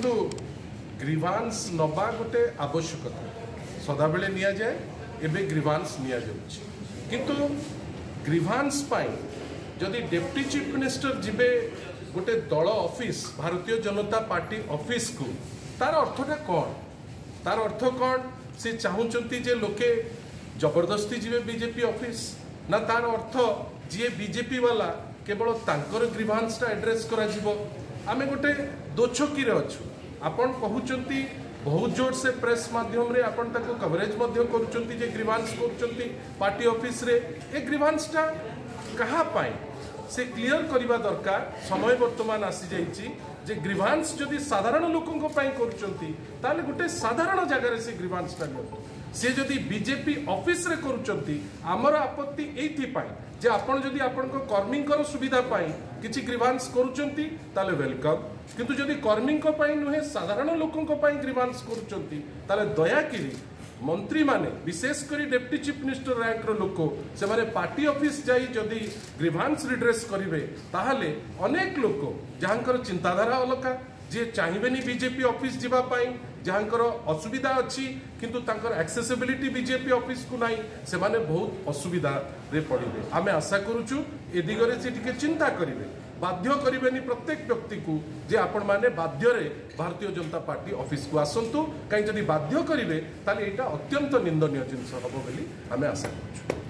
Grievance नबा गोटे आवश्यकता सदाबले नि जाए एबे ग्रीवांस नि जाउछि किंतु ग्रीवांस पाई जदि डेप्टी चीफ मिनिस्टर जिबे गोटे दल office Bharatiya Janata party office को तार अर्थटा कौन तार अर्थ कौन से चाहूँगी जे लोके जबरदस्ती जीवे बीजेपी ऑफिस ना तार अर्थ जी बीजेपी वाला केवल तांकर ग्रीवांसटा एड्रेस करा जिवो आमे गोटे दोछकी रे अछु आपण कहउचंती बहुत जोर से प्रेस माध्यम रे आपण ताको कवरेज मध्य करूचंती जे ग्रीवांस करूचंती पार्टी ऑफिस रे ए ग्रीवांसटा कहा पाई से क्लियर करबा दरकार समय वर्तमान आसी जाइछि जे ग्रीवांस जदि साधारण लोकंको पाई करूचंती ताले गोटे साधारण जगह से ग्रीवांसटा नियंतु सी जदि बीजेपी ऑफिस रे करूचंती आमर आपत्ति एथि पाई जे आपण जदि आपण को कर्मींकर सुविधा पाई किछि ग्रीवांस करूचंती ताले वेलकम किंतु जदि कर्मींको पाई नुहे साधारण लोकंको पाई ग्रीवांस करूचंती ताले दया किरी मंत्री माने विशेष करी डेप्टी चीफ मिनिस्टर रैंक रो लोक से माने पार्टी ऑफिस जाई जदि ग्रीवांस रिड्रेस करिवे ताहाले अनेक लोक जहांकर चिंताधारा अलका जे चाहिबेनी बीजेपी ऑफिस जीवा पाई जहांकर असुविधा अच्छी किंतु तांकर एक्सेसिबिलिटी बीजेपी ऑफिस को नहीं से माने बहुत असुविधा रे पड़िबे आमे आशा करूछु ए दिगरे से टिके चिंता करिवे बाध्य करिवेनी प्रत्येक व्यक्ति को जे आपण माने बाध्य रे भारतीय जनता पार्टी ऑफिस को आसंतु कहीं जदि बाध्य करिवे ताले एटा अत्यंत निंदनीय जिंस हबो बोली आमे आशा करूछु।